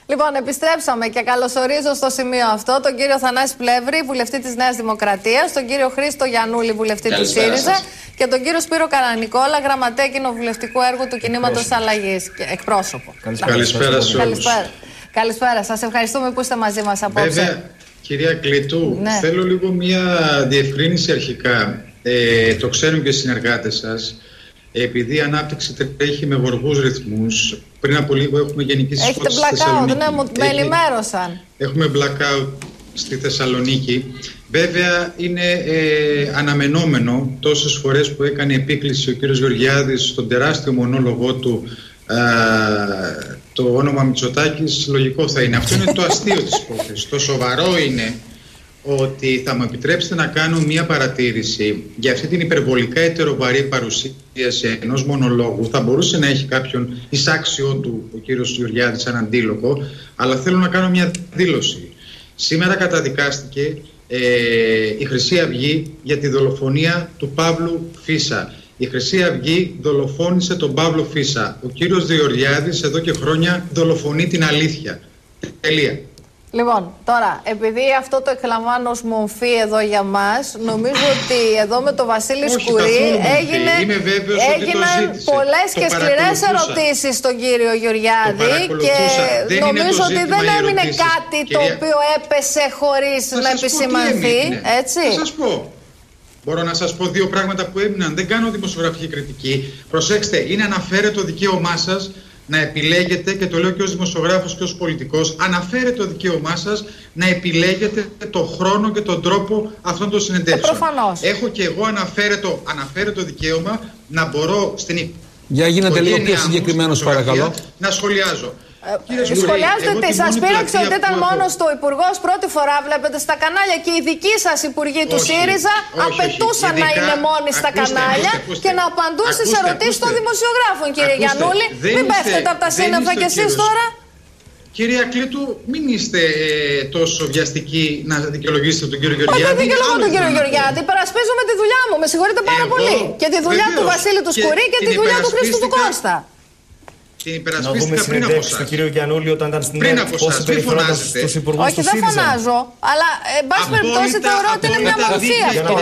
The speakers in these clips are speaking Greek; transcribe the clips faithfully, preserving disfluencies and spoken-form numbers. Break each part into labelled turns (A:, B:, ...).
A: Λοιπόν, επιστρέψαμε και καλωσορίζω στο σημείο αυτό τον κύριο Θανάση Πλεύρη, βουλευτή της Νέας Δημοκρατίας, τον κύριο Χρήστο Γιαννούλη, βουλευτή του ΣΥΡΙΖΑ, και τον κύριο Σπύρο Καρανικόλα, γραμματέα κοινοβουλευτικού έργου του Κινήματος Αλλαγής, εκπρόσωπο.
B: Καλησπέρα σε όλους.
A: Καλησπέρα. Σας ευχαριστούμε που είστε μαζί μας απόψε.
B: Βέβαια, κυρία Κλήτου, ναι. θέλω λίγο μια διευκρίνηση αρχικά. Ε, το ξέρουν και οι συνεργάτες σας. Επειδή η ανάπτυξη τρέχει με γοργούς ρυθμούς, πριν από λίγο έχουμε γενική σύμφωση στη Θεσσαλονίκη.
A: Έχετε blackout, ναι, με ενημέρωσαν.
B: Έχουμε blackout στη Θεσσαλονίκη. Βέβαια είναι ε, αναμενόμενο τόσες φορές που έκανε επίκληση ο κύριος Γεωργιάδης στον τεράστιο μονόλογό του α, το όνομα Μητσοτάκης, λογικό θα είναι. Αυτό είναι το αστείο της υπόθεσης. Το σοβαρό είναι ότι θα μου επιτρέψετε να κάνω μία παρατήρηση για αυτή την υπερβολικά ετεροβαρή παρουσίαση ενός μονολόγου. Θα μπορούσε να έχει κάποιον εισάξιο του ο κύριος Γεωργιάδης σαν αντίλογο, αλλά θέλω να κάνω μία δήλωση. Σήμερα καταδικάστηκε ε, η Χρυσή Αυγή για τη δολοφονία του Παύλου Φίσα. Η Χρυσή Αυγή δολοφόνησε τον Παύλο Φίσα. Ο κύριος Γεωργιάδης εδώ και χρόνια δολοφονεί την αλήθεια. Τελεία.
A: Λοιπόν, τώρα, επειδή αυτό το εκλαμβάνω ως μομφή εδώ για μας, νομίζω ότι εδώ με τον Βασίλη
B: Όχι,
A: Σκουρί έγινε, έγιναν πολλές και σκληρές ερωτήσεις στον κύριο Γεωργιάδη και δεν νομίζω ότι δεν έμεινε κάτι κυρία... το οποίο έπεσε χωρίς να επισημανθεί, έτσι.
B: Θα σας πω. Μπορώ να σας πω δύο πράγματα που έμειναν. Δεν κάνω δημοσιογραφική κριτική. Προσέξτε, είναι αναφέρετο δικαίωμά σας να επιλέγετε, και το λέω και ως δημοσιογράφος και ως πολιτικός, αναφέρετε το δικαίωμά σας να επιλέγετε το χρόνο και τον τρόπο αυτών των συνεντεύξεων.
A: Ε,
B: Έχω και εγώ αναφέρετο, αναφέρετο δικαίωμα να μπορώ στην
C: Για γίνετε λίγο πιο συγκεκριμένος παρακαλώ.
B: Να σχολιάζω.
A: Ε, σχολιάζετε τι, σας πείραξε ότι ήταν μόνος του Υπουργός, πρώτη φορά βλέπετε στα κανάλια, και οι δικοί σας υπουργοί του ΣΥΡΙΖΑ απαιτούσαν να είναι μόνοι στα κανάλια και να απαντούν στις ερωτήσεις των δημοσιογράφων, κύριε Γιαννούλη. Μην πέφτετε από τα σύννεφα κι εσείς τώρα.
B: Κυρία Κλήτου, μην είστε ε, τόσο βιαστικοί να δικαιολογήσετε τον κύριο Γεωργιάδη.
A: Όχι, δεν δικαιολογώ τον κύριο Γεωργιάδη. Υπερασπίζομαι τη δουλειά μου. Με συγχωρείτε πάρα Εγώ, πολύ. Και τη δουλειά βεβαίως, του Βασίλη του Σκουρί και, και τη δουλειά του Χρήστου του Κώστα.
B: Την υπερασπίστηκα πριν από εσάς.
D: Στον κύριο Γιαννούλη όταν ήταν στην
B: πριν από εσάς, μην φωνάζετε.
A: Όχι, δεν φωνάζω, αλλά εν πάση περιπτώσει θεωρώ ότι είναι μια μορφή αυτό.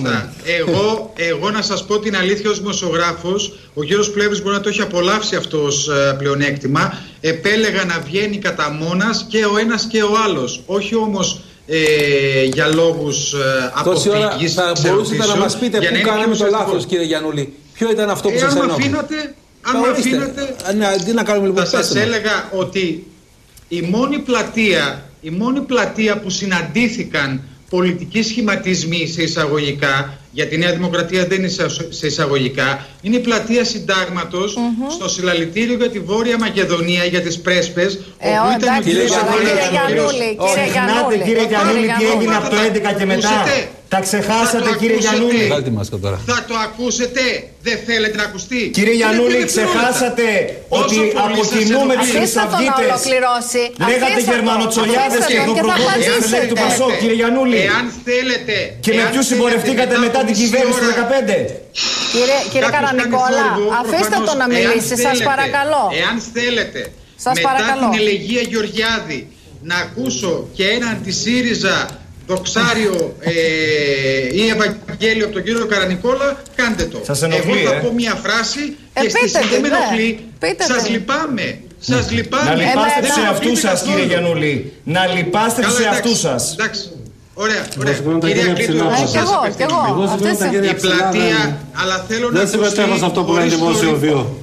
B: Εγώ, εγώ να σας πω την αλήθεια ως δημοσιογράφος, ο κύριος Πλεύρης μπορεί να το έχει απολαύσει αυτό ως πλεονέκτημα. Επέλεγα να βγαίνει κατά μόνας και ο ένας και ο άλλος. Όχι όμως ε, για λόγους ε, αποφυγής.
C: Θα μπορούσατε να μας πείτε πού κάναμε το λάθος, κύριε Γιαννούλη. Ποιο ήταν αυτό που σας ενόχλησε?
B: Αν με αφήνατε,
C: ναι, να κάνουμε
B: θα σας έλεγα ότι η μόνη πλατεία, η μόνη πλατεία που συναντήθηκαν πολιτικοί σχηματισμοί σε εισαγωγικά, γιατί η Νέα Δημοκρατία δεν είναι σε εισαγωγικά, είναι η πλατεία Συντάγματος mm-hmm. στο συλλαλητήριο για τη Βόρεια Μακεδονία, για τις Πρέσπες,
A: ε, όπου ήταν ο κύριος Γιαννούλη.
D: Ξεχνάτε, κύριε Γιαννούλη, τι έγινε από το έντεκα και μετά. Τα ξεχάσατε, κύριε Γιαννούλη.
B: Θα το ακούσετε. Δεν θέλετε να ακουστεί.
D: Κύριε Γιαννούλη, ξεχάσατε ότι από κοινού με τους Χρυσαυγίτες λέγατε Γερμανοτσολιάδες και Δουπροδότες στη μελέτη του Πασόκ, κύριε Γιαννούλη.
B: Εάν θέλετε.
D: Και με ποιους συμπορευτήκατε μετά την κυβέρνηση του δεκαπέντε.
A: Κύριε Καρανικόλα, αφήστε το να μιλήσει, σας παρακαλώ.
B: Εάν θέλετε, μετά την ελεγία Γεωργιάδη, να ακούσω και έναν τη ΣΥΡΙΖΑ δοξάριο ε, ή Ευαγγέλιο από τον κύριο Καρανικόλα, κάντε το.
D: Σας ενοχλεί,
B: Εγώ θα
D: ε?
B: πω μια φράση
A: ε,
B: και στη στιγμή με ενοχλεί.
A: Σας
B: λυπάμαι. Σας λυπάμαι.
D: Να λυπάστε τους εαυτούς σας, κύριε Γιαννούλη. Να λυπάστε τους εαυτούς σας.
B: Εντάξει. Ωραία, ωραία. Κυρία Κλήτου, σας
A: απευθύνω.
B: Η πλατεία, αλλά θέλω να
C: δεν συμμετέχω σε αυτό που είναι δημόσιο βίο.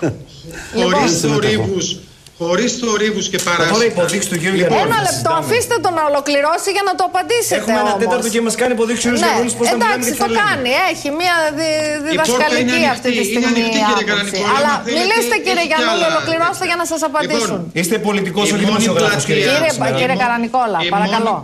B: Χωρίς θορύβους. Χωρίς θορύβους και παράσιτα.
A: Ένα λεπτό, αφήστε τον να ολοκληρώσει για να το απαντήσετε.
D: Έχουμε ένα τέταρτο και μας κάνει υποδείξει ο κ. Γιαννούλης πώς θα μιλάμε.
A: Εντάξει, το κάνει. Έχει μια διδασκαλική αυτή τη στιγμή άποψη. Αλλά μιλήστε, κύριε Γιαννούλη, ολοκληρώστε για να σας απαντήσουν.
D: Είστε πολιτικός, όχι δημοσιογράφος,
A: κύριε Καρανικόλα, παρακαλώ.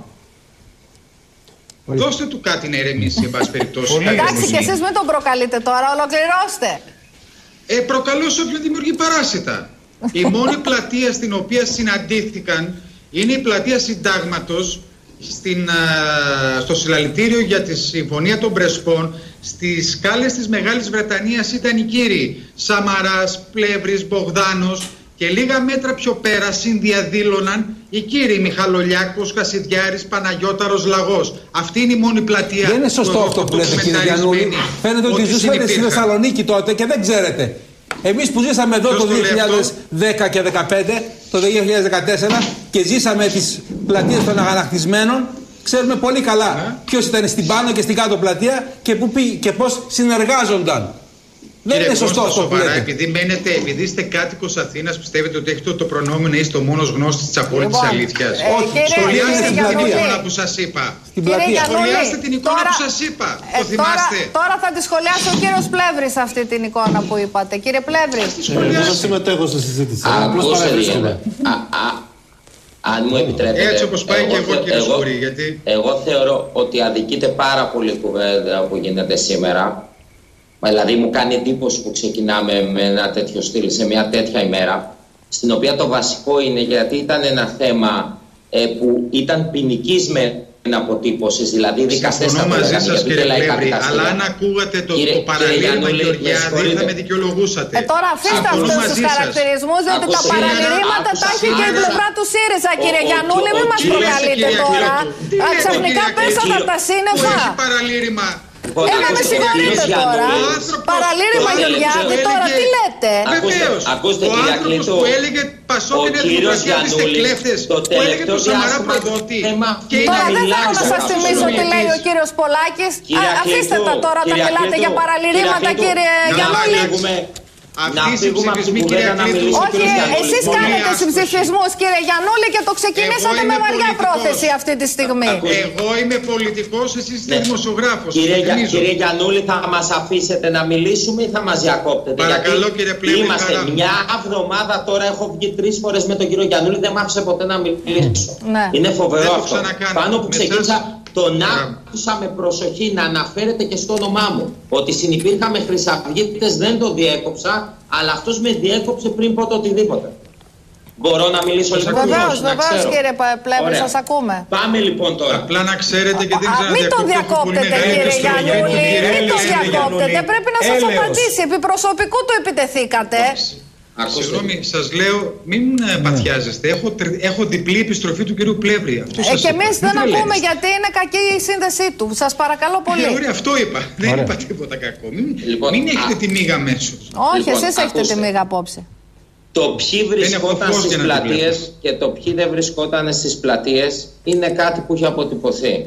B: Δώστε του κάτι να ηρεμήσει, εν πάση περιπτώσει.
A: Εντάξει, και εσείς μην τον προκαλείτε τώρα, ολοκληρώστε.
B: Ε, προκαλώ σε όποιον δημιουργεί παράσιτα. Η μόνη πλατεία στην οποία συναντήθηκαν είναι η πλατεία Συντάγματος, στην, α, στο συλλαλητήριο για τη Συμφωνία των Πρεσπών. Στις σκάλες της Μεγάλης Βρετανίας ήταν οι κύριοι Σαμαράς, Πλεύρης, Μπογδάνος Και λίγα μέτρα πιο πέρα συνδιαδήλωναν οι κύριοι Μιχαλολιάκος, Κασιδιάρης, Παναγιώταρος, Λαγός. Αυτή είναι η μόνη πλατεία.
C: Δεν είναι σωστό
B: που
C: αυτό που λέτε, κύριε Γιαννούλη. Φαίνεται ότι, ότι ζούσατε στη Θεσσαλονίκη τότε και δεν ξέρετε. Εμείς που ζήσαμε εδώ το δύο χιλιάδες δέκα και δύο χιλιάδες δεκαπέντε, το δύο χιλιάδες δεκατέσσερα και ζήσαμε τις πλατείες των αγανακτισμένων, ξέρουμε πολύ καλά yeah. ποιος ήταν στην πάνω και στην κάτω πλατεία και, που, και πώς συνεργάζονταν. Δεν
B: Κύριε
C: είναι σωστό αυτό που λέτε.
B: Επειδή, μένετε, επειδή είστε κάτοικος Αθήνας, πιστεύετε ότι έχετε το προνόμιο να είστε ο μόνος γνώστης της απόλυτης
A: λοιπόν,
B: αλήθειας.
A: Ε,
B: Όχι, σχολιάστε την εικόνα που σας είπα. Σχολιάστε την εικόνα
A: τώρα,
B: που σας είπα.
A: Ε,
B: το θυμάστε.
A: Τώρα, τώρα θα τη σχολιάσει ο κύριος Πλεύρης αυτή την εικόνα που είπατε. Κύριε Πλεύρη.
D: Εγώ δεν συμμετέχω στη συζήτηση. Απλώς παρακολουθούμε.
E: Αν μου επιτρέπετε,
B: έτσι όπως πάει
E: εγώ,
B: και εγώ, κύριε
E: εγώ,
B: Σκουρή, γιατί...
E: εγώ θεωρώ ότι αδικείται πάρα πολύ κουβέντα που γίνεται σήμερα. Δηλαδή μου κάνει εντύπωση που ξεκινάμε με ένα τέτοιο στυλ σε μια τέτοια ημέρα, στην οποία το βασικό είναι, γιατί ήταν ένα θέμα ε, που ήταν ποινικής με αποτύπωσης, δηλαδή δικαστές
B: θα το λέγανε, σας, κύριε Πλεύρη, αλλά αν ακούγατε το, το παραλήρημα Γεωργιάδη θα με δικαιολογούσατε.
A: Ε, τώρα αφήστε αυτούς τους χαρακτηρισμούς, διότι τα παραλήρηματα τα έχει και η πλευρά του ΣΥΡΙΖΑ, κύριε Γιαννούλη, μην μας προκαλείτε τώρα. Ξαφνικά πέσατε από τα σύννεφα. Ε, να με συγχωρείτε τώρα. Παραλήρημα Γεωργιάδη, τώρα τι λέτε.
B: Βεβαίως.
E: Ακούστε,
B: ο άνθρωπος που έλεγε Πασόκ είναι δημοκρατία, είστε κλέφτες, που έλεγε το Σαμαρά προδότη.
A: Τώρα δεν θέλω να σας θυμίσω τι λέει ο κύριος Πολάκης. Αφήστε τα τώρα να μιλάτε για παραλήρηματα, κύριε Γιαννούλη.
B: Αυτή η συμψηφισμή, κυρία Κλήτου.
A: Όχι, εσείς κάνετε συμψηφισμούς, κύριε Γιαννούλη, και το ξεκινήσατε με βαριά πρόθεση αυτή τη στιγμή.
B: Εγώ είμαι πολιτικός, εσείς είστε δημοσιογράφος.
E: Κύριε Γιαννούλη, θα μας αφήσετε να μιλήσουμε ή θα μας διακόπτετε?
B: Παρακαλώ, κύριε Πλεύρη.
E: Είμαστε μια εβδομάδα τώρα, έχω βγει τρεις φορές με τον κύριο Γιαννούλη, δεν μ' άφησε ποτέ να μιλήσω. Είναι φοβερό αυτό. Πάνω που ξεκίνησα, τον άκουσα με προσοχή να αναφέρεται και στο όνομά μου. Ότι συνυπήρχαμε χρυσαυγίτες, δεν το διέκοψα, αλλά αυτός με διέκοψε πριν πω το οτιδήποτε. Μπορώ να μιλήσω λίγο?
A: Βεβαίως, βεβαίως, κύριε Πλεύρη, σας ακούμε.
E: Πάμε λοιπόν τώρα.
B: Απλά να ξέρετε και δεν ξέρω.
A: Μην το διακόπτετε, κύριε Γιαννούλη. Μην το διακόπτετε. Πρέπει να σας απαντήσει. Επί προσωπικού του επιτεθήκατε.
B: Συγγνώμη, σας λέω, μην παθιάζεστε. Έχω, έχω διπλή επιστροφή του κυρίου Πλεύρη.
A: Ε, και εμείς δεν ακούμε γιατί είναι κακή η σύνδεσή του. Σας παρακαλώ πολύ.
B: Ε, ωραία, αυτό είπα. Δεν είπα τίποτα κακό. Μην, λοιπόν, μην έχετε α... τη μίγα αμέσως.
A: Όχι, λοιπόν, εσείς έχετε ακούστε. τη μίγα απόψε.
E: Το ποιοι βρισκόταν στις πλατείες και το ποιοι δεν βρισκόταν στις πλατείες είναι κάτι που έχει αποτυπωθεί.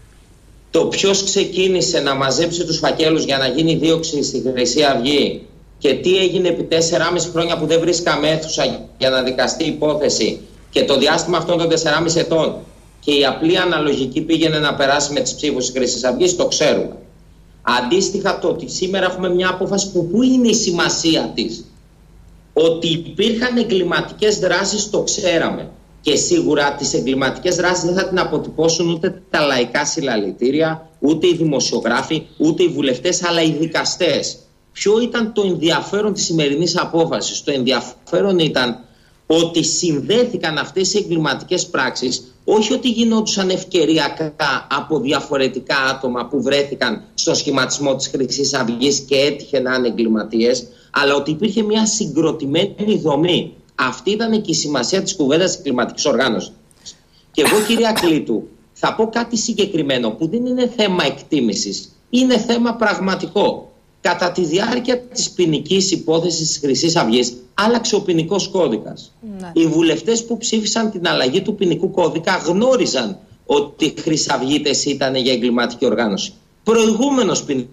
E: Το ποιος ξεκίνησε να μαζέψει τους φακέλους για να γίνει δίωξη στη Χρυσή Αυγή και τι έγινε επί τέσσεράμισι χρόνια που δεν βρίσκαμε αίθουσα για να δικαστεί η υπόθεση και το διάστημα αυτών των τεσσεράμισι ετών και η απλή αναλογική πήγαινε να περάσει με τις ψήφους της Χρυσής Αυγής, το ξέρουμε. Αντίστοιχα, το ότι σήμερα έχουμε μια απόφαση που πού είναι η σημασία της? Ότι υπήρχαν εγκληματικές δράσεις, το ξέραμε. Και σίγουρα τις εγκληματικές δράσεις δεν θα την αποτυπώσουν ούτε τα λαϊκά συλλαλητήρια, ούτε οι δημοσιογράφοι, ούτε οι βουλευτές, αλλά οι δικαστές. Ποιο ήταν το ενδιαφέρον της σημερινής απόφασης? Το ενδιαφέρον ήταν ότι συνδέθηκαν αυτές οι εγκληματικές πράξεις, όχι ότι γινόντουσαν ευκαιριακά από διαφορετικά άτομα που βρέθηκαν στον σχηματισμό της Χρυσής Αυγής και έτυχε να είναι εγκληματίες, αλλά ότι υπήρχε μια συγκροτημένη δομή. Αυτή ήταν και η σημασία της κουβέντας της εγκληματικής οργάνωσης. Και εγώ, κυρία Κλήτου, θα πω κάτι συγκεκριμένο που δεν είναι θέμα εκτίμησης, είναι θέμα πραγματικό. Κατά τη διάρκεια της ποινικής υπόθεσης της Χρυσής Αυγής άλλαξε ο ποινικός κώδικας. Ναι. Οι βουλευτές που ψήφισαν την αλλαγή του ποινικού κώδικα γνώριζαν ότι οι χρυσαυγίτες ήταν για εγκληματική οργάνωση. Προηγούμενος ποινικός.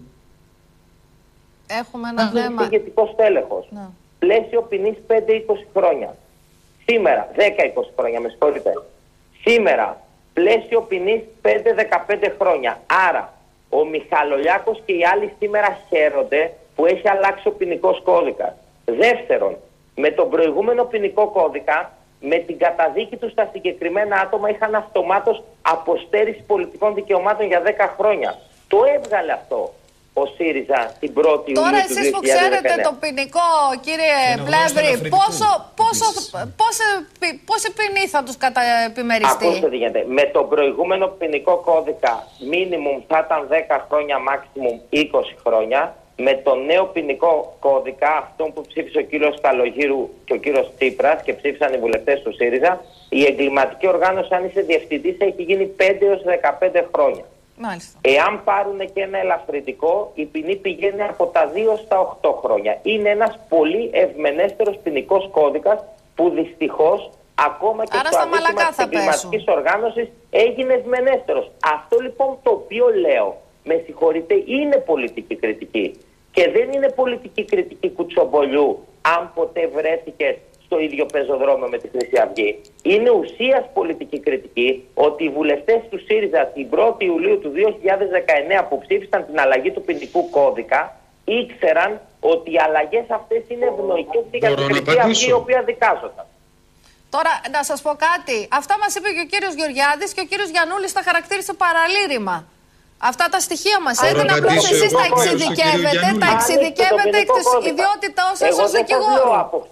A: Έχουμε ένα θέμα.
F: Ηγετικός τέλεχος. Ναι. Πλαίσιο ποινής πέντε με είκοσι χρόνια. Σήμερα, δέκα με είκοσι χρόνια, με συγχωρείτε. Σήμερα, πλαίσιο ποινής πέντε με δεκαπέντε χρόνια. Άρα, ο Μιχαλολιάκος και οι άλλοι σήμερα χαίρονται που έχει αλλάξει ο ποινικός κώδικας. Δεύτερον, με τον προηγούμενο ποινικό κώδικα, με την καταδίκη του στα συγκεκριμένα άτομα είχαν αυτομάτως αποστέρηση πολιτικών δικαιωμάτων για δέκα χρόνια. Το έβγαλε αυτό ο ΣΥΡΙΖΑ την πρώτη Ιουλίου.
A: Τώρα εσείς που ξέρετε το ποινικό, κύριε Πλεύρη, πόσο, πόσο, πόσο, πόση ποινή θα τους καταεπιμεριστεί?
F: Ακούστε τι γίνεται. Με τον προηγούμενο ποινικό κώδικα minimum θα ήταν δέκα χρόνια, maximum είκοσι χρόνια. με το νέο ποινικό κώδικα, αυτό που ψήφισε ο κύριος Καλογύρου και ο κύριος Τσίπρας και ψήφισαν οι βουλευτές του ΣΥΡΙΖΑ, η εγκληματική οργάνωση, αν είσαι διευθυντής, έχει γίνει πέντε έως δεκαπέντε χρόνια.
A: Μάλιστα.
F: Εάν πάρουν και ένα ελαφρυντικό, η ποινή πηγαίνει από τα δύο στα οκτώ χρόνια. Είναι ένας πολύ ευμενέστερος ποινικός κώδικας που δυστυχώς ακόμα και
A: άρα
F: στο αδίκημα της εγκληματικής οργάνωσης έγινε ευμενέστερος. Αυτό λοιπόν το οποίο λέω, με συγχωρείτε, είναι πολιτική κριτική. Και δεν είναι πολιτική κριτική κουτσομπολιού αν ποτέ βρέθηκε στο ίδιο πεζοδρόμιο με τη Χρυσή Αυγή. Είναι ουσίας πολιτική κριτική ότι οι βουλευτές του ΣΥΡΙΖΑ την πρώτη Ιουλίου του δύο χιλιάδες δεκαεννέα που ψήφισαν την αλλαγή του ποινικού κώδικα ήξεραν ότι οι αλλαγές αυτές είναι ευνοϊκές και για την Χρυσή Αυγή, η οποία δικάζονταν.
A: Τώρα, να σας πω κάτι. Αυτά μας είπε και ο κύριος Γεωργιάδης και ο κύριος Γιαννούλης τα χαρακτήρισε παραλήρημα. Αυτά τα στοιχεία μας έδιναν, απλώς εσείς τα εξειδικεύετε, τα εξειδικεύετε εκ της ιδιότητας σας ως δικηγόρου.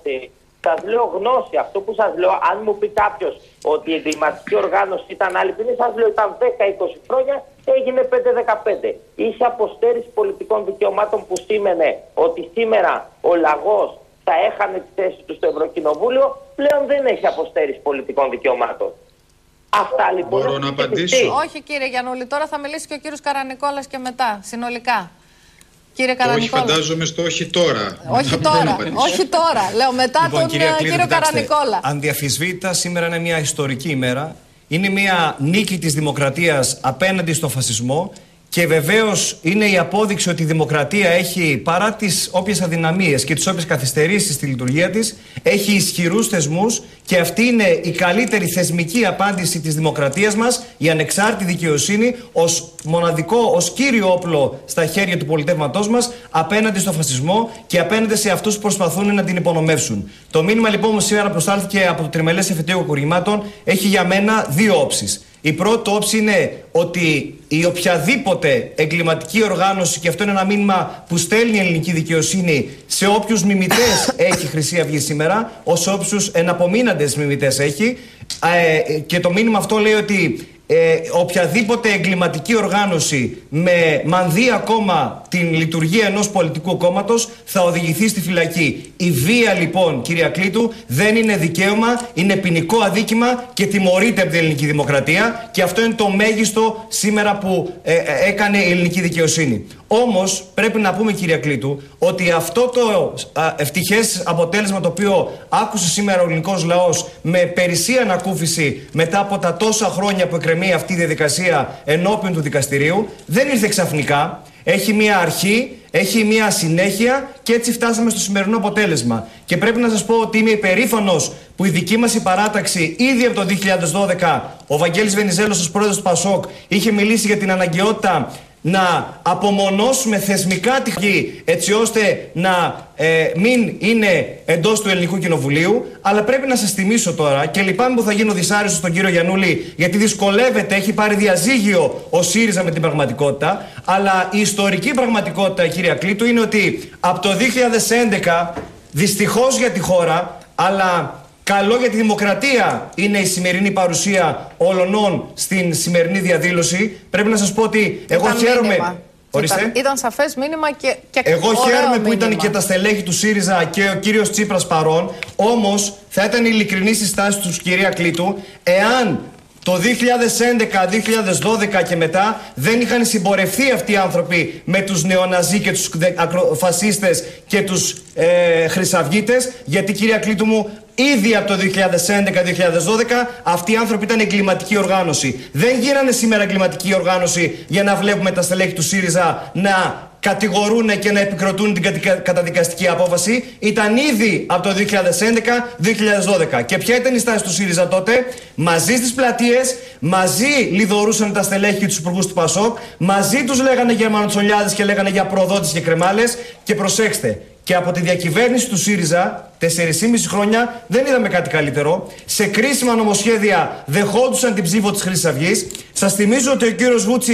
F: Σας λέω γνώση. Αυτό που σας λέω, αν μου πει κάποιος ότι η εγκληματική οργάνωση ήταν άλλη ποινή, σας λέω ήταν δέκα είκοσι χρόνια, έγινε πέντε δεκαπέντε. Είχε αποστέρηση πολιτικών δικαιωμάτων που σήμαινε ότι σήμερα ο λαγός θα έχανε τη θέση του στο Ευρωκοινοβούλιο, πλέον δεν έχει αποστέρηση πολιτικών δικαιωμάτων. Αυτά λοιπόν.
B: Μπορώ να απαντήσω?
A: Όχι κύριε Γιαννούλη, τώρα θα μιλήσει και ο κύριος Καρανικόλας και μετά, συνολικά. Κύριε
B: όχι, φαντάζομαι στο όχι τώρα.
A: Όχι τώρα, όχι τώρα. Λέω μετά λοιπόν, τον
D: κυρία Κλήτου,
A: κύριο Καρανικόλα.
D: Ανδιαφυσβήτητα, σήμερα είναι μια ιστορική ημέρα. Είναι μια νίκη της δημοκρατίας απέναντι στον φασισμό. Και βεβαίως είναι η απόδειξη ότι η δημοκρατία έχει, παρά τις όποιες αδυναμίες και τις όποιες καθυστερήσεις στη λειτουργία της, έχει ισχυρούς θεσμούς και αυτή είναι η καλύτερη θεσμική απάντηση της δημοκρατίας μας, η ανεξάρτητη δικαιοσύνη, ως μοναδικό, ως κύριο όπλο στα χέρια του πολιτεύματός μας απέναντι στο φασισμό και απέναντι σε αυτούς που προσπαθούν να την υπονομεύσουν. Το μήνυμα λοιπόν σήμερα προστάλθηκε από το τριμελές εφετείο Αποκορυμμάτων έχει για μένα δύο όψεις. Η πρώτη όψη είναι ότι η οποιαδήποτε εγκληματική οργάνωση, και αυτό είναι ένα μήνυμα που στέλνει η ελληνική δικαιοσύνη σε όποιους μιμητές έχει Χρυσή Αυγή σήμερα, ως όποιους εναπομείναντες μιμητές έχει, ε, και το μήνυμα αυτό λέει ότι ε, οποιαδήποτε εγκληματική οργάνωση με μανδύει ακόμα την λειτουργία ενός πολιτικού κόμματος θα οδηγηθεί στη φυλακή. Η βία λοιπόν, κυρία Κλήτου, δεν είναι δικαίωμα, είναι ποινικό αδίκημα και τιμωρείται από την ελληνική δημοκρατία, και αυτό είναι το μέγιστο σήμερα που ε, ε, έκανε η ελληνική δικαιοσύνη. Όμως πρέπει να πούμε, κυρία Κλήτου, ότι αυτό το α, ευτυχές αποτέλεσμα το οποίο άκουσε σήμερα ο ελληνικός λαός με περισσή ανακούφιση μετά από τα τόσα χρόνια που εκκρεμεί αυτή η διαδικασία ενώπιον του δικαστηρίου, δεν ήρθε ξαφνικά. Έχει μία αρχή, έχει μία συνέχεια και έτσι φτάσαμε στο σημερινό αποτέλεσμα. Και πρέπει να σας πω ότι είμαι υπερήφανος που η δική μας η παράταξη ήδη από το δύο χιλιάδες δώδεκα, ο Βαγγέλης Βενιζέλος ως πρόεδρος του ΠΑΣΟΚ είχε μιλήσει για την αναγκαιότητα να απομονώσουμε θεσμικά τη γη έτσι ώστε να ε, μην είναι εντός του Ελληνικού Κοινοβουλίου. Αλλά πρέπει να σας θυμίσω τώρα, και λυπάμαι που θα γίνω δυσάρεστος στον κύριο Γιαννούλη, γιατί δυσκολεύεται, έχει πάρει διαζύγιο ο ΣΥΡΙΖΑ με την πραγματικότητα. Αλλά η ιστορική πραγματικότητα, κυρία Κλήτου, είναι ότι από το δύο χιλιάδες έντεκα, δυστυχώς για τη χώρα, αλλά καλό για τη δημοκρατία είναι η σημερινή παρουσία όλων στην σημερινή διαδήλωση. Πρέπει να σας πω ότι εγώ
A: ήταν
D: χαίρομαι.
A: Ήταν, ήταν σαφές μήνυμα και, και
D: εγώ χαίρομαι
A: μήνυμα.
D: που ήταν και τα στελέχη του ΣΥΡΙΖΑ και ο κύριος Τσίπρας παρών. Όμως θα ήταν ειλικρινή η στάση τους, κυρία Κλήτου, εάν το δύο χιλιάδες έντεκα, δύο χιλιάδες δώδεκα και μετά δεν είχαν συμπορευθεί αυτοί οι άνθρωποι με τους νεοναζί και τους φασίστες και τους ε, χρυσαυγίτες, γιατί, κυρία Κλήτου μου, ήδη από το δύο χιλιάδες έντεκα δύο χιλιάδες δώδεκα αυτοί οι άνθρωποι ήταν εγκληματική οργάνωση. Δεν γίνανε σήμερα εγκληματική οργάνωση για να βλέπουμε τα στελέχη του ΣΥΡΙΖΑ να κατηγορούν και να επικροτούν την καταδικαστική απόφαση. Ήταν ήδη από το δύο χιλιάδες έντεκα δύο χιλιάδες δώδεκα. Και ποια ήταν η στάση του ΣΥΡΙΖΑ τότε? Μαζί στις πλατείες, μαζί λιδωρούσαν τα στελέχη και τους υπουργούς του ΠΑΣΟΚ, μαζί τους λέγανε Γερμανοτσολιάδες και λέγανε για προδότες και κρεμάλες. Και προσέξτε, και από τη διακυβέρνηση του ΣΥΡΙΖΑ, τεσσεράμισι χρόνια, δεν είδαμε κάτι καλύτερο. Σε κρίσιμα νομοσχέδια δεχόντουσαν την ψήφο της Χρυσής Αυγής. Σας θυμίζω ότι ο κύριος Βούτσης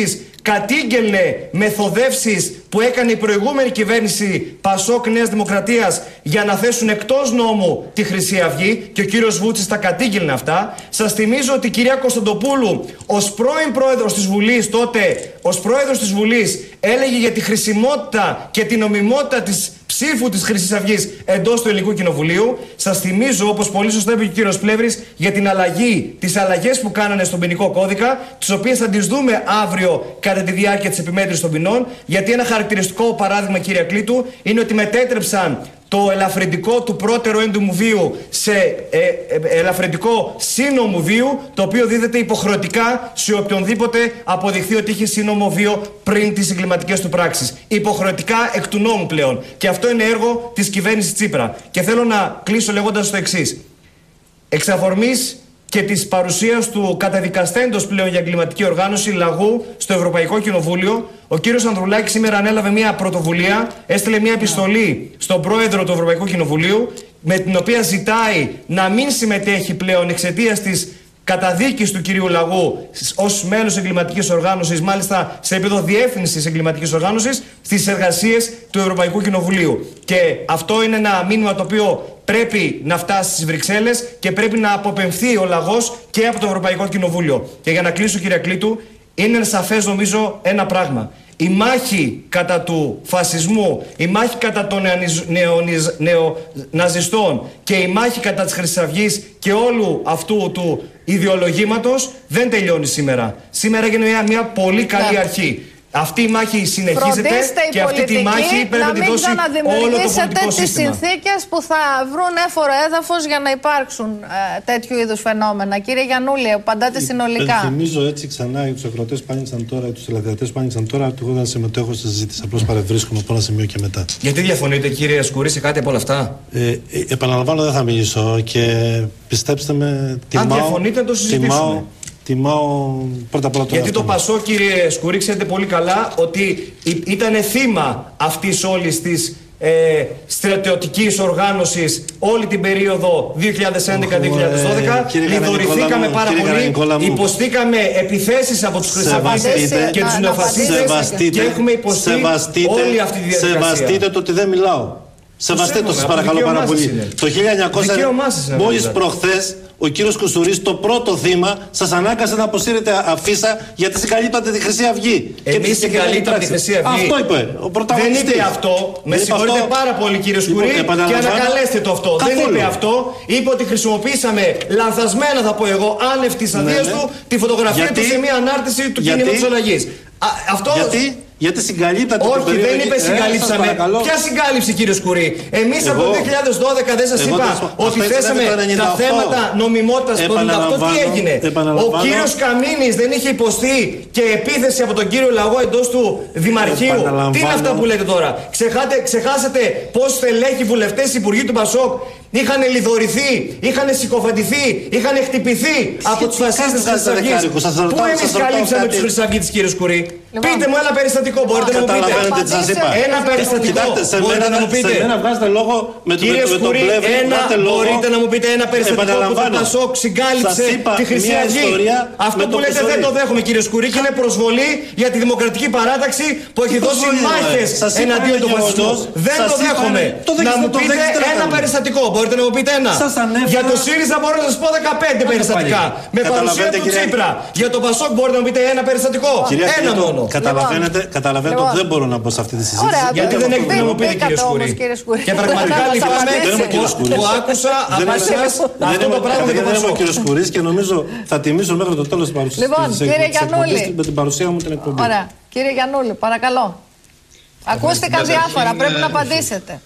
D: κατήγγελνε μεθοδεύσεις που έκανε η προηγούμενη κυβέρνηση Πασόκ Νέας Δημοκρατίας για να θέσουν εκτός νόμου τη Χρυσή Αυγή, και ο κύριος Βούτσης τα κατήγγελνε αυτά. Σας θυμίζω ότι η κυρία Κωνσταντοπούλου, ως πρώην πρόεδρος της Βουλής τότε, ως πρόεδρος της Βουλής, έλεγε για τη χρησιμότητα και την νομιμότητα της ψήφου της Χρυσής Αυγής εντός του Ελληνικού Κοινοβουλίου. Σας θυμίζω, όπως πολύ σωστά είπε ο κύριος Πλεύρης, για την αλλαγή, τις αλλαγές που κάνανε στον ποινικό κώδικα, τις οποίες θα τις δούμε αύριο κατά τη διάρκεια της επιμέτρησης των ποινών. Γιατί ένα χαρακτηριστικό παράδειγμα, κύριε Κλήτου, είναι ότι μετέτρεψαν το ελαφρυντικό του πρώτερου έντομου βίου σε ε, ε, ελαφρυντικό σύνομο βίου, το οποίο δίδεται υποχρεωτικά σε οποιονδήποτε αποδειχθεί ότι είχε σύνομο βίο πριν τις εγκληματικές του πράξεις. Υποχρεωτικά εκ του νόμου πλέον. Και αυτό είναι έργο της κυβέρνησης Τσίπρα. Και θέλω να κλείσω λέγοντας το εξής. Εξ αφορμής και της παρουσίας του καταδικαστέντος πλέον για εγκληματική οργάνωση Λαγού στο Ευρωπαϊκό Κοινοβούλιο, ο κύριος Ανδρουλάκης σήμερα ανέλαβε μια πρωτοβουλία, έστειλε μια επιστολή στον πρόεδρο του Ευρωπαϊκού Κοινοβουλίου, με την οποία ζητάει να μην συμμετέχει πλέον εξαιτίας της καταδίκης του κυρίου Λαγού ως μέλος εγκληματικής οργάνωσης, μάλιστα σε επίπεδο διεύθυνσης εγκληματικής οργάνωσης, στις εργασίες του Ευρωπαϊκού Κοινοβουλίου. Και αυτό είναι ένα μήνυμα το οποίο πρέπει να φτάσει στις Βρυξέλλες και πρέπει να αποπεμφθεί ο Λαγός και από το Ευρωπαϊκό Κοινοβούλιο. Και για να κλείσω, κύριε Κλήτου, είναι σαφές νομίζω ένα πράγμα. Η μάχη κατά του φασισμού, η μάχη κατά των νεοναζιστών και η μάχη κατά της Χρυσής Αυγής και όλου αυτού του ιδεολογήματος δεν τελειώνει σήμερα. Σήμερα έγινε μια, μια πολύ καλή yeah. αρχή. Αυτή η μάχη συνεχίζεται και αυτή τη μάχη πρέπει να τη δώσει όλο το πολιτικό σύστημα.
A: τις συνθήκες που θα βρουν έφορο έδαφος για να υπάρξουν ε, τέτοιου είδους φαινόμενα. Κύριε Γιαννούλη, απαντάτε συνολικά.
G: Θυμίζω έτσι ξανά για τους ακροατές που άνοιξαν τώρα, τους τηλεθεατές που άνοιξαν τώρα, ότι εγώ δεν συμμετέχω στη συζήτηση. Απλώς παρευρίσκομαι από ένα σημείο και μετά.
D: Γιατί διαφωνείτε, κύριε Σκουρή, σε κάτι από όλα αυτά?
G: Ε, ε, επαναλαμβάνω, δεν θα μιλήσω και πιστέψτε με, τιμάω.
D: Αν διαφωνείτε, το συζητήσουμε.
G: Τιμάω πρώτα απ' όλα τον
D: Γιατί το Πασό, κύριε Σκουρή, ξέρετε πολύ καλά ότι ήταν θύμα αυτής όλης της ε, στρατιωτικής οργάνωσης όλη την περίοδο δύο χιλιάδες έντεκα δύο χιλιάδες δώδεκα. Λιδωρηθήκαμε πάρα πολύ, υποστήκαμε επιθέσεις από τους χρυσαβάτες και τους νεοφασίστες και έχουμε υποστεί όλη αυτή τη διαδικασία.
G: Σεβαστείτε το ότι δεν μιλάω. Σεβαστείτε το, σας παρακαλώ πάρα πολύ. Το χίλια εννιακόσια, μόλις προχθές, ο κύριος Κουσουρής, το πρώτο θύμα, σας ανάγκασε να αποσύρετε αφίσα γιατί συγκαλύπτατε τη Χρυσή Αυγή.
D: Εμείς συγκαλύπτατε τη Χρυσή Αυγή.
G: Αυτό είπε ο πρωταγωνιστής.
D: Δεν είπε αυτό. Με συγχωρείτε πάρα πολύ, κύριε Σκουρή, και ανακαλέστε το αυτό.
G: Καθόλου.
D: Δεν είπε αυτό. Είπε ότι χρησιμοποίησαμε λανθασμένα, θα πω εγώ, άνευ της αδείας ναι, ναι. του, τη φωτογραφία γιατί? του σε μια ανάρτηση του κινήματος αλλαγής. Αυτό...
G: Γιατί? Γιατί συγκαλύπτατε
D: την περίοδο. Όχι, δεν είπε συγκαλύψαμε. Ε, Ποια συγκάλυψη, κύριε Σκουρή? Εμείς από το δύο χιλιάδες δώδεκα δεν σας είπα ότι θέσαμε τα θέματα νομιμότητας το ενενήντα οκτώ. Τι έγινε? Ο κύριος Καμίνης δεν είχε υποστεί και επίθεση από τον κύριο Λαγό εντός του Δημαρχείου? Τι είναι αυτά που λέτε τώρα? Ξεχάτε, ξεχάσετε πώς στελέχοι βουλευτές υπουργοί του Πασόκ είχαν λιδωρηθεί, είχαν συκοφαντηθεί, είχαν χτυπηθεί από τους φασίστες της Χρυσής Αυγής? Πού εμείς καλύψαμε τους Χρυσαυγίτες, κύριε Σκουρή? Πείτε μου ένα περιστατικό, μπορείτε να μου πείτε? Ένα περιστατικό, μπορείτε να μου πείτε?
G: Σε μένα βγάζετε λόγο με τον
D: Κύριε Σκουρή, μπορείτε να μου πείτε ένα περιστατικό που το Πασόκ συγκάλυψε τη Χρυσή Αυγή? Αυτό που λέτε δεν το δέχομαι, κύριε Σκουρή, και είναι προσβολή για τη Δημοκρατική Παράταξη που έχει δώσει μάχες εναντίον του φασισμού. Δεν το δέχομαι. Να μου πείτε ένα περιστατικό, μπορείτε να μου πείτε ένα? Για το ΣΥΡΙΖΑ μπορώ να σας πω δεκαπέντε περιστατικά με παρουσία του Τσίπρα. Για το Πασόκ μπορείτε να μου πείτε ένα περιστατικό? Ένα μόνο.
G: Καταλαβαίνετε, καταλαβαίνετε ότι δεν μπορώ να μπω σε αυτή τη συζήτηση.
D: Γιατί δεν έχετε να μου πείτε, κύριε Σκουρή? Και πραγματικά λυπάμαι που άκουσα από εσάς αυτό το πράγμα δεν
G: είμαι ο κύριος Σκουρής και νομίζω θα τιμήσω μέχρι το τέλος της παρουσίας με την παρουσία μου την εκπομπή.
A: Ωραία. Κύριε Γιαννούλη, παρακαλώ. Ακούστηκαν διάφορα, πρέπει να απαντήσετε.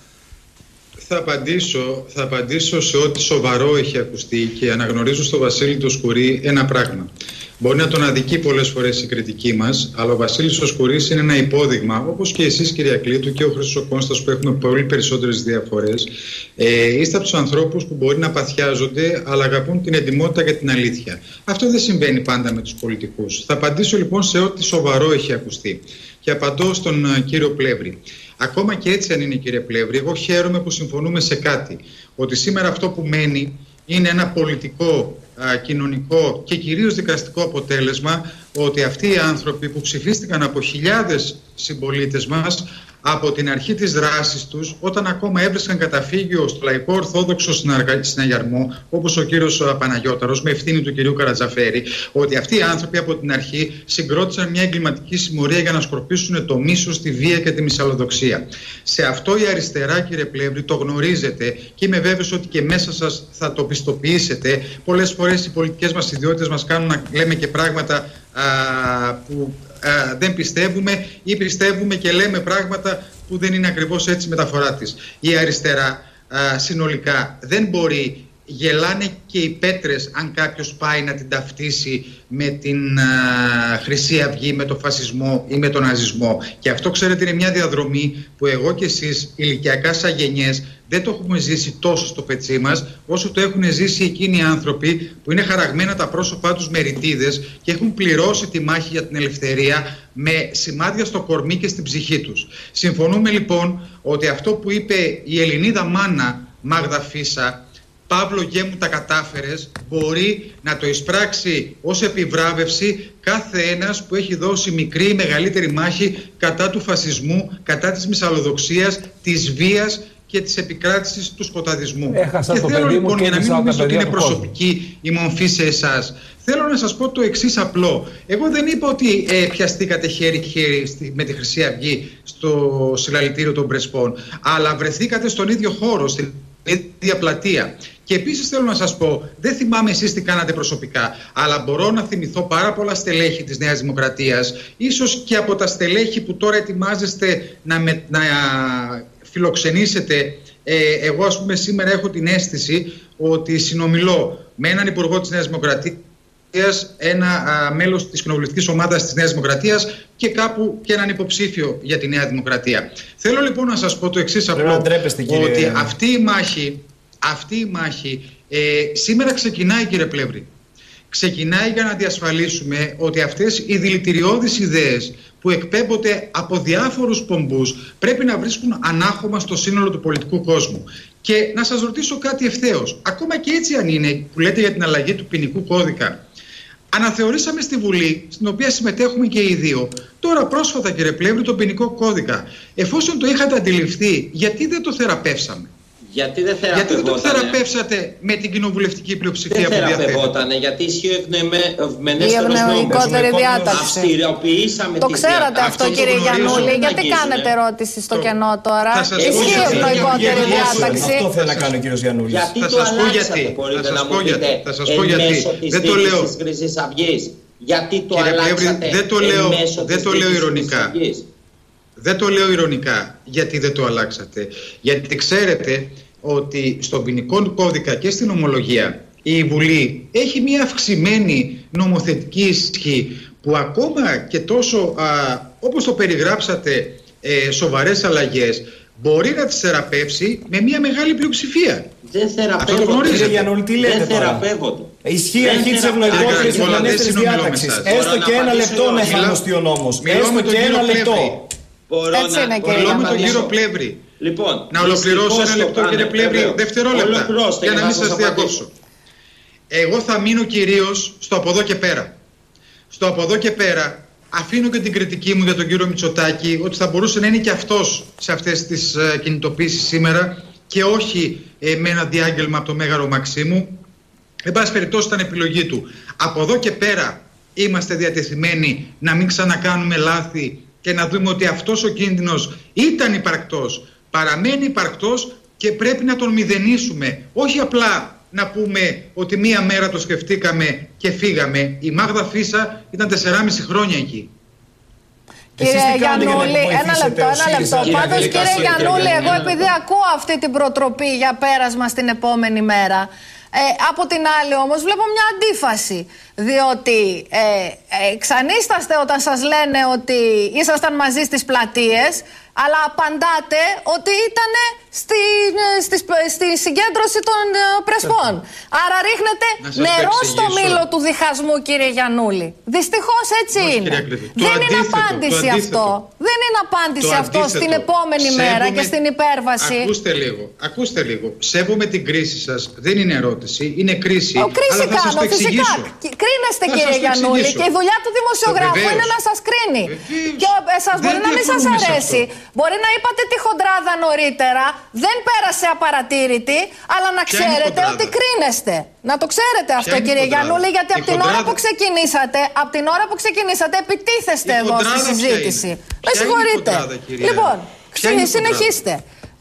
B: Θα απαντήσω, θα απαντήσω σε ό,τι σοβαρό έχει ακουστεί και αναγνωρίζω στο Βασίλη το Σκουρή ένα πράγμα. Μπορεί να τον αδικεί πολλές φορές η κριτική μας, αλλά ο Βασίλης ο Σκουρής είναι ένα υπόδειγμα, όπως και εσείς, κυρία Κλήτου, και ο Χρυσοκόνστας, που έχουμε πολύ περισσότερες διαφορές. Ε, είστε από τους ανθρώπους που μπορεί να παθιάζονται, αλλά αγαπούν την εντιμότητα και την αλήθεια. Αυτό δεν συμβαίνει πάντα με τους πολιτικούς. Θα απαντήσω λοιπόν σε ό,τι σοβαρό έχει ακουστεί. Και απαντώ στον uh, κύριο Πλεύρη. Ακόμα και έτσι, αν είναι, κύριε Πλεύρη, εγώ χαίρομαι που συμφωνούμε σε κάτι. Ότι σήμερα αυτό που μένει είναι ένα πολιτικό, α, κοινωνικό και κυρίως δικαστικό αποτέλεσμα ότι αυτοί οι άνθρωποι που ψηφίστηκαν από χιλιάδες συμπολίτες μας από την αρχή της δράσης τους, όταν ακόμα έβρισκαν καταφύγιο στο Λαϊκό Ορθόδοξο Συναγερμό, όπως ο κύριος Παναγιώταρος, με ευθύνη του κυρίου Καρατζαφέρη, ότι αυτοί οι άνθρωποι από την αρχή συγκρότησαν μια εγκληματική συμμορία για να σκορπίσουν το μίσος, τη βία και τη μυσαλλοδοξία. Σε αυτό η αριστερά, κύριε Πλεύρη, το γνωρίζετε και είμαι βέβαιος ότι και μέσα σας θα το πιστοποιήσετε. Πολλές φορές οι πολιτικές μας ιδιότητες μας κάνουν να λέμε και πράγματα α, που α, δεν πιστεύουμε ή πιστεύουμε και λέμε πράγματα που δεν είναι ακριβώς έτσι μεταφορά της. Η αριστερά α, συνολικά δεν μπορεί, γελάνε και οι πέτρες αν κάποιος πάει να την ταυτίσει με την α, Χρυσή Αυγή, με τον φασισμό ή με τον ναζισμό. Και αυτό, ξέρετε, είναι μια διαδρομή που εγώ και εσείς ηλικιακά σαν γενιές δεν το έχουμε ζήσει τόσο στο πετσί μας όσο το έχουν ζήσει εκείνοι οι άνθρωποι που είναι χαραγμένα τα πρόσωπά τους με ρητίδες και έχουν πληρώσει τη μάχη για την ελευθερία με σημάδια στο κορμί και στην ψυχή τους. Συμφωνούμε λοιπόν ότι αυτό που είπε η Ελληνίδα μάνα Μάγδα Φίσα, Παύλο γέ μου τα κατάφερες, μπορεί να το εισπράξει ως επιβράβευση κάθε ένας που έχει δώσει μικρή ή μεγαλύτερη μάχη κατά του φασισμού, κατά της μυσαλλοδοξίας, της βίας και της επικράτησης του σκοταδισμού.
C: Έχασα
B: και
C: το
B: θέλω
C: παιδί
B: λοιπόν,
C: μου
B: για να μην νομίζω ότι είναι προσωπική
C: κόσμου.
B: η μορφή σε εσάς, θέλω να σας πω το εξής απλό. Εγώ δεν είπα ότι ε, πιαστήκατε χέρι-χέρι με τη Χρυσή Αυγή στο συλλαλητήριο των Πρεσπών, αλλά βρεθήκατε στον ίδιο χώρο, στην ίδια πλατεία. Και επίσης θέλω να σας πω, δεν θυμάμαι εσείς τι κάνατε προσωπικά, αλλά μπορώ να θυμηθώ πάρα πολλά στελέχη της Νέας Δημοκρατίας, ίσως και από τα στελέχη που τώρα ετοιμάζεστε να, με, να φιλοξενήσετε. Ε, εγώ ας πούμε σήμερα έχω την αίσθηση ότι συνομιλώ με έναν υπουργό της Νέας Δημοκρατίας, ένα α, μέλος της κοινοβουλευτικής ομάδας της Νέας Δημοκρατίας και κάπου και έναν υποψήφιο για τη Νέα Δημοκρατία. Θέλω λοιπόν να σας πω το εξής απλό, ότι αυτή η μάχη, αυτή η μάχη ε, σήμερα ξεκινάει, κύριε Πλεύρη. Ξεκινάει για να διασφαλίσουμε ότι αυτές οι δηλητηριώδεις ιδέες που εκπέμπονται από διάφορους πομπούς πρέπει να βρίσκουν ανάχωμα στο σύνολο του πολιτικού κόσμου. Και να σας ρωτήσω κάτι ευθέως. Ακόμα και έτσι αν είναι που λέτε για την αλλαγή του ποινικού κώδικα, αναθεωρήσαμε στη Βουλή, στην οποία συμμετέχουμε και οι δύο, τώρα πρόσφατα, κύριε Πλεύρη, τον ποινικό κώδικα. Εφόσον το είχατε αντιληφθεί, γιατί δεν το θεραπεύσαμε?
E: Γιατί δεν θεραπευότανε.
B: Γιατί δεν το θεραπεύσατε με την κοινοβουλευτική πλειοψηφία που διαθέτει?
E: Δεν θεραπευότανε, γιατί ισχύει ο
A: ευνοημένος νόμος.
E: Αυστηριοποιήσαμε
A: το ξέρατε αυτό, αυτό κύριε Γιαννούλη. Γιατί κάνετε ερώτηση στο το... κενό τώρα? Ισχύει η ευνοϊκότερη διάταξη.
D: Αυτό θέλει να κάνει ο κύριος Γιαννούλης.
E: Γιατί το αλλάξατε, μπορείτε να μου πείτε, εν μέσω της δίκης της Χρυσής Αυγής? Γιατί το αλλάξατε
B: δεν το λέω ηρωνικά. Δεν το λέω ηρωνικά γιατί δεν το αλλάξατε. Γιατί ξέρετε ότι στον ποινικό κώδικα και στην ομολογία η Βουλή έχει μια αυξημένη νομοθετική ισχύ που ακόμα και τόσο α, όπως το περιγράψατε ε, σοβαρές αλλαγές μπορεί να τις θεραπεύσει με μια μεγάλη πλειοψηφία.
E: Δεν θεραπεύονται. Δεν θεραπεύονται.
D: Ισχύει η αρχή της ευνοϊκότερης ευνοημένης διάταξης. Έστω και ένα λεπτό να εφαρμοστεί ο νόμος. Έστω και ένα λεπτό.
A: Έτσι είναι, και
B: μιλώ με τον κύριο Πλεύρη.
E: Λοιπόν,
B: να ολοκληρώσω ένα λεπτό, κύριε Πλεύρη, δευτερόλεπτα, για να μην σας διακόψω. Εγώ θα μείνω κυρίως στο από εδώ και πέρα. Στο από εδώ και πέρα αφήνω και την κριτική μου για τον κύριο Μητσοτάκη, ότι θα μπορούσε να είναι και αυτός σε αυτές τις uh, κινητοποίησεις σήμερα και όχι ε, με ένα διάγγελμα από το Μέγαρο Μαξίμου. Εν πάση περιπτώσει ήταν επιλογή του. Από εδώ και πέρα είμαστε διατεθειμένοι να μην ξανακάνουμε λάθη και να δούμε ότι αυτός ο κίνδυνος ήταν υπαρκτός, παραμένει υπαρκτός και πρέπει να τον μηδενίσουμε. Όχι απλά να πούμε ότι μία μέρα το σκεφτήκαμε και φύγαμε. Η Μάγδα Φίσα ήταν τεσσεράμιση χρόνια εκεί.
A: Κύριε Γιαννούλη, ένα λεπτό, ένα λεπτό. Πάντως, κύριε Γιαννούλη, εγώ επειδή ακούω αυτή την προτροπή για πέρασμα στην επόμενη μέρα, Ε, από την άλλη όμως βλέπω μια αντίφαση, διότι ε, ε, ξανίσταστε όταν σας λένε ότι ήσασταν μαζί στις πλατείες, Αλλά απαντάτε ότι ήταν στη, στη, στη συγκέντρωση των uh, Πρεσπών. Άρα ρίχνετε νερό στο μήλο του διχασμού, κύριε Γιαννούλη. Δυστυχώς έτσι Μας, είναι. Δεν είναι απάντηση αυτό. Δεν είναι απάντηση αυτό στην επόμενη Σέβομαι... μέρα και στην υπέρβαση.
B: Ακούστε λίγο. Ακούστε λίγο. Σέβομαι την κρίση σας. Δεν είναι ερώτηση. Είναι κρίση.
A: Ο, κρίση
B: αλλά
A: κάνω, φυσικά. Κρίνεστε, θα κύριε Γιαννούλη. Και η δουλειά του δημοσιογράφου είναι να σας κρίνει. Βεβαίως. Και εσάς μπορεί να μην σας αρέσει. Μπορεί να είπατε τη χοντράδα νωρίτερα, δεν πέρασε απαρατήρητη, αλλά να Ποια ξέρετε ότι κρίνεστε. Να το ξέρετε Ποια αυτό, κύριε Γιαννούλη, γιατί από την ώρα που ξεκινήσατε, από την ώρα που ξεκινήσατε, επιτίθεστε εδώ στη συζήτηση. Με συγχωρείτε. Λοιπόν, συνεχίστε.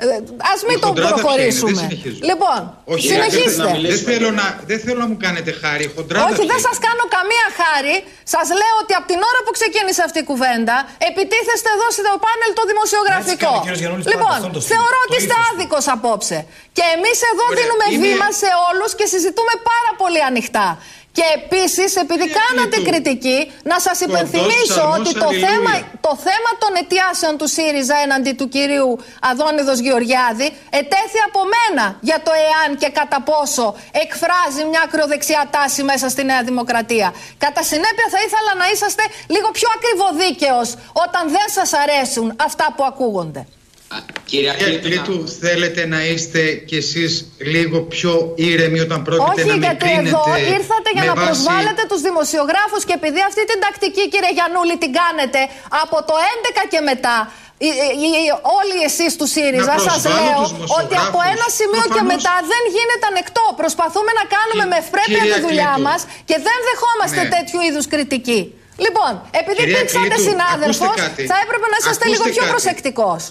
A: Ας μην το προχωρήσουμε. Λοιπόν,
B: όχι,
A: συνεχίστε.
B: Δεν θέλω, να, δεν θέλω να μου κάνετε χάρη.
A: Όχι, δεν σας κάνω καμία χάρη. Σας λέω ότι από την ώρα που ξεκίνησε αυτή η κουβέντα, επιτίθεστε εδώ στο πάνελ το δημοσιογραφικό. Λοιπόν, θεωρώ ότι είστε άδικος απόψε. Και εμείς εδώ Ωραία, δίνουμε είναι... βήμα σε όλους και συζητούμε πάρα πολύ ανοιχτά. Και επίσης, επειδή είναι κάνατε του. κριτική, να σας υπενθυμίσω ότι το θέμα, το θέμα των αιτιάσεων του ΣΥΡΙΖΑ έναντι του κυρίου Αδόνιδος Γεωργιάδη ετέθη από μένα για το εάν και κατά πόσο εκφράζει μια ακροδεξιά τάση μέσα στη Νέα Δημοκρατία. Κατά συνέπεια, θα ήθελα να είσαστε λίγο πιο ακριβοδίκαιος όταν δεν σας αρέσουν αυτά που ακούγονται.
B: Κύριε Κλήτου, θέλετε να είστε κι εσείς λίγο πιο ήρεμοι όταν πρόκειται
A: Όχι,
B: να με κρίνετε?
A: Όχι, γιατί εδώ ήρθατε για να
B: βάση...
A: προσβάλλετε τους δημοσιογράφους και επειδή αυτή την τακτική, κύριε Γιαννούλη, την κάνετε από το έντεκα και μετά, οι, οι, οι, όλοι εσείς του ΣΥΡΙΖΑ, σας λέω ότι από ένα σημείο Προφανώς... και μετά δεν γίνεται ανεκτό. Προσπαθούμε να κάνουμε Κυ... με ευπρέπεια τη δουλειά μας και δεν δεχόμαστε ναι. τέτοιου είδους κριτική. Λοιπόν, επειδή υπήρξατε συνάδελφος, θα έπρεπε να είσαστε λίγο πιο προσεκτικός.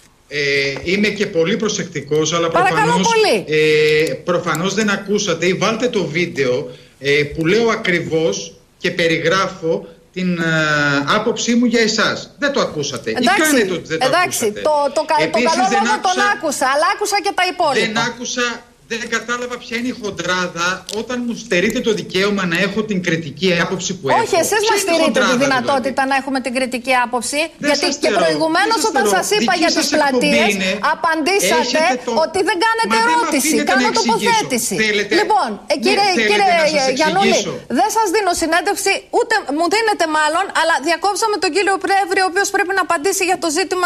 B: Ε, είμαι και πολύ προσεκτικός, αλλά προφανώς, ε, προφανώς δεν ακούσατε ή βάλτε το βίντεο ε, που λέω ακριβώς και περιγράφω την ε, άποψή μου για εσάς. Δεν το ακούσατε.
A: Εντάξει,
B: ή κάνετε ότι δεν το
A: εντάξει,
B: ακούσατε.
A: Το, το, το,
B: Επίσης,
A: το καλό
B: δεν
A: λόγο
B: άκουσα,
A: τον άκουσα, αλλά άκουσα και τα υπόλοιπα.
B: Δεν άκουσα... Δεν κατάλαβα ποια είναι η χοντράδα όταν μου στερείτε το δικαίωμα να έχω την κριτική άποψη που έχω.
A: Όχι, εσείς μας στερείτε τη δυνατότητα δηλαδή. να έχουμε την κριτική άποψη. Δεν γιατί και προηγουμένως όταν σας είπα για τις πλατείες, απαντήσατε το... ότι δεν κάνετε Μα ερώτηση, δεν κάνω τοποθέτηση. Θέλετε... Λοιπόν, ε, κύριε, ναι, κύριε Γιαννούλη, δεν σας δίνω συνέντευξη, ούτε μου δίνετε μάλλον, αλλά διακόψαμε τον κύριο Πρέβρη, ο οποίος πρέπει να απαντήσει για το ζήτημα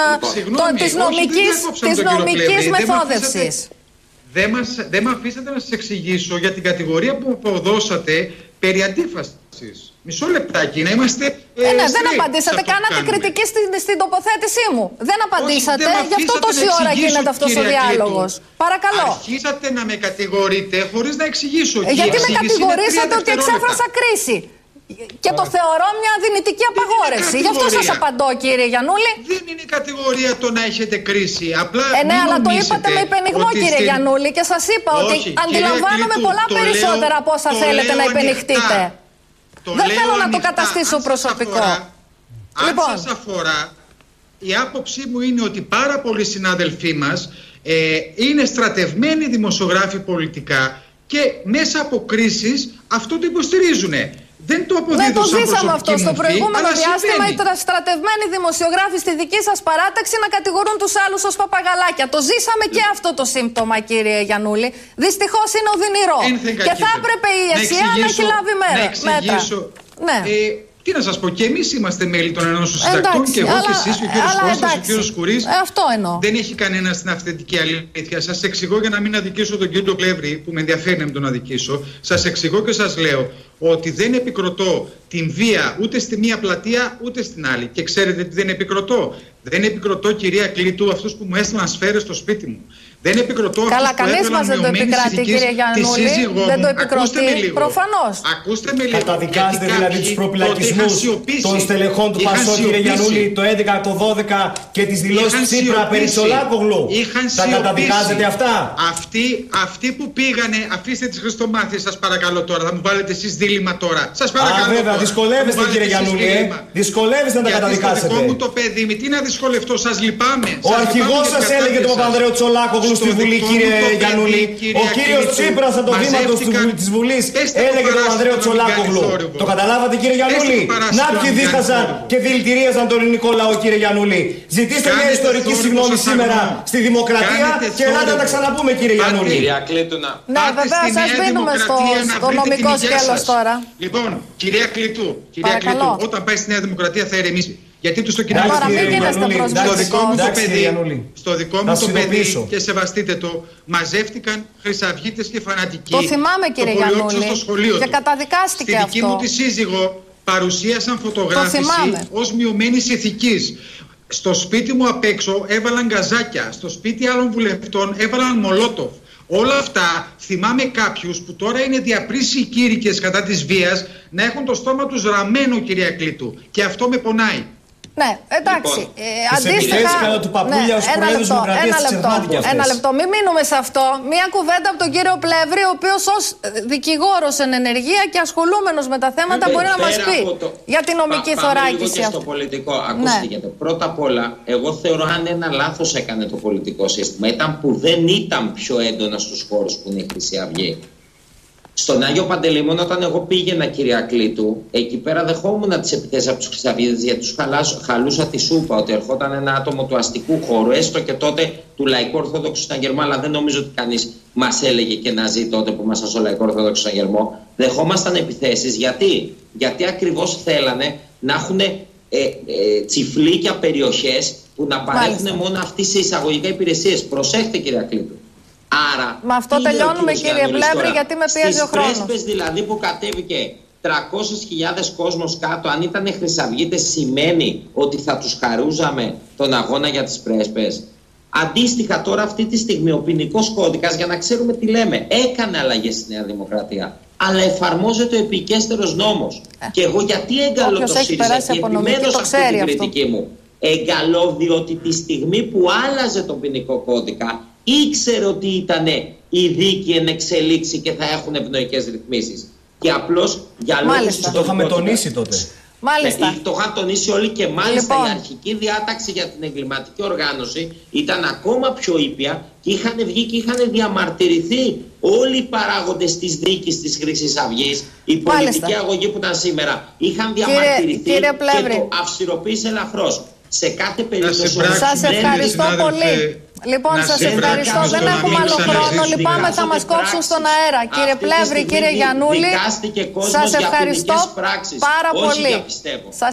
A: της νομικής μεθόδευσης.
B: Δεν, μας, δεν με αφήσατε να σας εξηγήσω για την κατηγορία που αποδώσατε περί αντίφασης. Μισό λεπτάκι, να είμαστε.
A: Ε, ναι, δεν απαντήσατε. Κάνατε κριτική στην, στην τοποθέτησή μου. Δεν απαντήσατε, Όχι, δεν γι' αυτό τόση ώρα γίνεται αυτός ο διάλογος. Παρακαλώ.
B: Αρχίσατε να με κατηγορείτε χωρίς να εξηγήσω.
A: Ε, γιατί με κατηγορήσατε ότι εξέφρασα κρίση. Και το θεωρώ μια δυνητική απαγόρευση. Γι' αυτό σας απαντώ, κύριε Γιαννούλη.
B: Δεν είναι κατηγορία το να έχετε κρίση. Απλά
A: ε, ναι, αλλά το είπατε με υπενιγμό, κύριε στην... Γιαννούλη, και σας είπα Όχι, ότι αντιλαμβάνομαι Κλήτου, πολλά περισσότερα από όσα θέλετε να υπενηχτείτε. Δεν θέλω να το καταστήσω προσωπικό.
B: Αν λοιπόν. σας αφορά, η άποψή μου είναι ότι πάρα πολλοί συνάδελφοί μας ε, είναι στρατευμένοι δημοσιογράφοι πολιτικά και μέσα από κρίσεις αυτό το υποστηρίζουν. Δεν το αποδίδω
A: Δεν το ζήσαμε αυτό.
B: Μορφή,
A: στο προηγούμενο διάστημα οι στρατευμένοι δημοσιογράφοι στη δική σας παράταξη να κατηγορούν τους άλλους ως παπαγαλάκια. Το ζήσαμε και αυτό το σύμπτωμα, κύριε Γιαννούλη. Δυστυχώς είναι οδυνηρό. Και θα έπρεπε η ΕΣΥΑ να έχει λάβει μέτρα. Ναι.
B: Ε, τι να σας πω, και εμείς είμαστε μέλη των ενώσεων συντακτών και εγώ αλλά, και εσείς, ο κύριος Κώστας, ο κύριος Σκουρής.
A: Ε, αυτό εννοώ.
B: Δεν έχει κανένα στην αυθεντική αλήθεια. Σας εξηγώ για να μην αδικήσω τον κύριο Πλεύρη, που με ενδιαφέρει να μην τον αδικήσω. Σας εξηγώ και σας λέω ότι δεν επικροτώ την βία ούτε στη μία πλατεία ούτε στην άλλη. Και ξέρετε τι δεν επικροτώ. Δεν επικροτώ, κυρία Κλήτου, αυτούς που μου έστειλαν σφαίρες στο σπίτι μου. Δεν επικροτώ
A: Καλά,
B: αυτούς που
A: κανείς μας δεν το επικρατεί, κύριε Γιαννούλη. Δεν το επικροτεί. Προφανώς.
B: Ακούστε με λίγο.
D: Καταδικάζετε δηλαδή τους προπυλακισμούς των στελεχών του Πασόκ, κύριε Γιαννούλη, το έντεκα, το δώδεκα και τις δηλώσεις Τσίπρα περί Τσολάκογλου. Τα καταδικάζετε αυτά?
B: Αυτοί, αυτοί που πήγανε, αφήστε τις Χριστομάθειες, σας παρακαλώ τώρα. Θα μου βάλετε εσείς δίλημμα τώρα. Σας παρακαλώ.
D: Α, βέβαια, δυσκολεύεστε, κύριε Γιαννούλη. Δυσκολεύεστε να τα καταδικάσετε.
B: Το δικό μου το παιδί, τι να δυσκολευτώ, σας λυπάμαι.
D: Ο αρχηγός σας έλεγε τον Παπανδρέο Τσολάκογλου του στη Βουλή, κύριε Γιαννούλη. Ο κύριος Τσίπρας από το βήμα της Βουλής έλεγε τον Ανδρέο Τσολάκογλου. Το καταλάβατε, κύριε Γιαννούλη? Να ποιοι δίχαζαν και δηλητηρίαζαν τον ελληνικό λαό, κύριε Γιαννούλη. Ζητήστε μια ιστορική συγγνώμη σήμερα στη Δημοκρατία και ελάτε να τα ξαναπούμε, κύριε Γιαννούλη.
A: Ναι, βεβαίως, σας μπαίνουμε στο νομικό σκέλος τώρα.
B: Λοιπόν, κυρία Κλητού, κυρία Κλητού, όταν πάει στη Νέα Δημοκρατία θα ηρεμήσει. Γιατί του στο κοινωνικό στο δικό μου το παιδί, στο δικό μου το παιδί, και σεβαστείτε το, μαζεύτηκαν χρυσαυγίτες και φανατικοί.
A: Το θυμάμαι, κύριε Γιαννούλη, και καταδικάστηκε αυτό.
B: Στη δική μου τη σύζυγο παρουσίασαν φωτογράφηση ως μειωμένης ηθικής. Στο σπίτι μου απ' έξω έβαλαν γκαζάκια, στο σπίτι άλλων βουλευτών έβαλαν μολότοφ. Όλα αυτά θυμάμαι κάποιους που τώρα είναι διαπρίσιοι κήρυκες κατά της βίας να έχουν το στόμα τους ραμμένο, κυρία Κλήτου. Και αυτό με πονάει.
A: Ναι, εντάξει.
D: Λοιπόν,
A: ε, αντίστοιχα.
D: Του Παπούλια,
A: ναι, ένα λεπτό. Ένα λεπτό, ένα λεπτό. Μην μείνουμε σε αυτό. Μία κουβέντα από τον κύριο Πλεύρη, ο οποίος ως δικηγόρος εν ενεργεία και ασχολούμενος με τα θέματα μπορεί να μας πει το... για την νομική Πα, θωράκιση.
E: Και στο πολιτικό. Ακούστε, ναι. Πρώτα απ' όλα, εγώ θεωρώ αν ένα λάθος έκανε το πολιτικό σύστημα ήταν που δεν ήταν πιο έντονα στους χώρους που είναι η Χρυσή Αυγή. Στον Άγιο Παντελεήμονα, όταν εγώ πήγαινα, κυρία Κλήτου, εκεί πέρα δεχόμουν τις επιθέσεις από τους Χρυσαυγίτες, γιατί τους χαλούσα τη σούπα ότι ερχόταν ένα άτομο του αστικού χώρου, έστω και τότε του Λαϊκού Ορθόδοξου Συναγερμού, αλλά δεν νομίζω ότι κανείς μας έλεγε και να ζει τότε που ήμασταν στο Λαϊκό Ορθόδοξο Συναγερμό. Δεχόμασταν επιθέσεις. Γιατί? Γιατί ακριβώς θέλανε να έχουν ε, ε, τσιφλίκια περιοχές που να παρέχουν μόνο αυτοί σε εισαγωγικά υπηρεσίες. Προσέχτε, κυρία Κλήτου. Άρα,
A: με αυτό τελειώνουμε, κύριε Πλεύρη, γιατί με πιέζει ο χρόνος.
E: Στις πρέσπες δηλαδή που κατέβηκε τριακόσιες χιλιάδες κόσμος κάτω, αν ήταν χρυσαυγίτες, σημαίνει ότι θα τους χαρούζαμε τον αγώνα για τις πρέσπες. Αντίστοιχα, τώρα αυτή τη στιγμή ο ποινικός κώδικας, για να ξέρουμε τι λέμε, έκανε αλλαγές στη Νέα Δημοκρατία. Αλλά εφαρμόζεται ο επικέστερος νόμος. Ε. Και εγώ γιατί εγκαλώ το ΣΥΡΙΖΑ και επιμένω σε αυτή την κριτική μου. Εγκαλώ διότι τη στιγμή που άλλαζε τον ποινικό κώδικα, ήξερε ότι ήταν η δίκη εν εξελίξη και θα έχουν ευνοϊκές ρυθμίσεις. Και απλώς για λόγους
D: το είχαμε τονίσει τότε.
A: Μάλιστα.
E: Ναι, το είχαν τονίσει όλοι και μάλιστα
A: λοιπόν.
E: Η αρχική διάταξη για την εγκληματική οργάνωση ήταν ακόμα πιο ήπια και είχαν βγει και είχαν διαμαρτυρηθεί όλοι οι παράγοντες της δίκης της Χρυσής Αυγής, η πολιτική μάλιστα. αγωγή που ήταν σήμερα, είχαν διαμαρτυρηθεί κύριε, κύριε και το αυστηροποίησε ελαφρώς. Σε κάθε περίπτωση.
A: Σας ευχαριστώ πολύ. Λοιπόν, σας ευχαριστώ. Δεν έχουμε άλλο χρόνο. Λυπάμαι, θα μας κόψουν στον αέρα. Κύριε Πλεύρη, κύριε Γιαννούλη, σας ευχαριστώ πάρα πολύ.